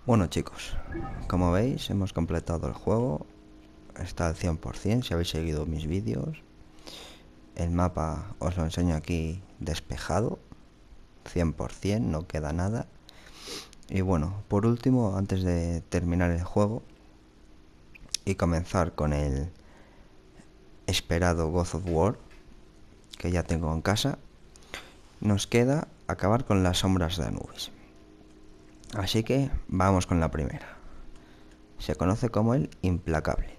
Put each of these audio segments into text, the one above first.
Bueno chicos, como veis hemos completado el juego. Está al 100% si habéis seguido mis vídeos. El mapa os lo enseño aquí despejado 100%, no queda nada. Y bueno, por último, antes de terminar el juego y comenzar con el esperado God of War, que ya tengo en casa, nos queda acabar con las sombras de Anubis. Así que vamos con la primera. Se conoce como el Implacable.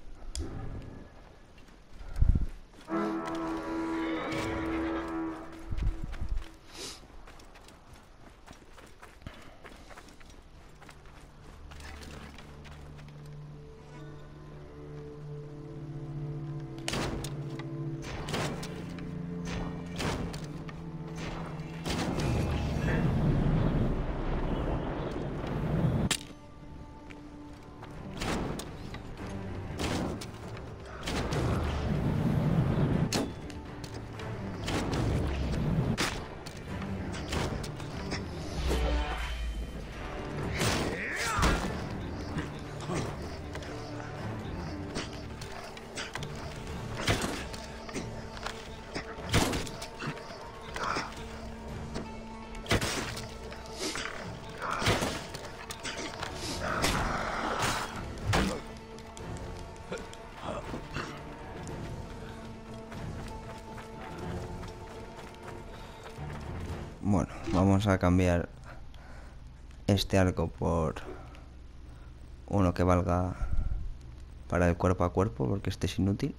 Bueno, vamos a cambiar este arco por uno que valga para el cuerpo a cuerpo, porque este es inútil.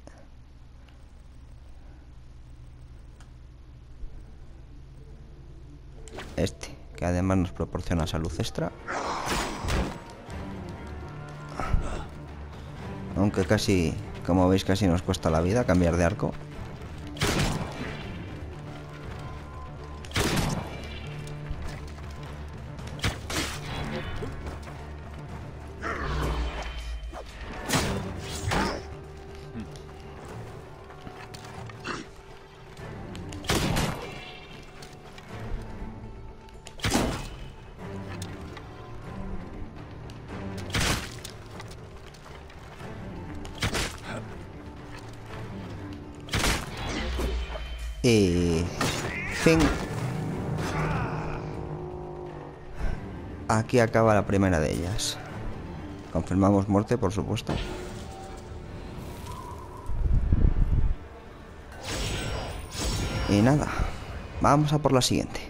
Este, que además nos proporciona salud extra. Aunque casi, como veis, casi nos cuesta la vida cambiar de arco. Y fin. Aquí acaba la primera de ellas. Confirmamos muerte, por supuesto. Y nada, vamos a por la siguiente.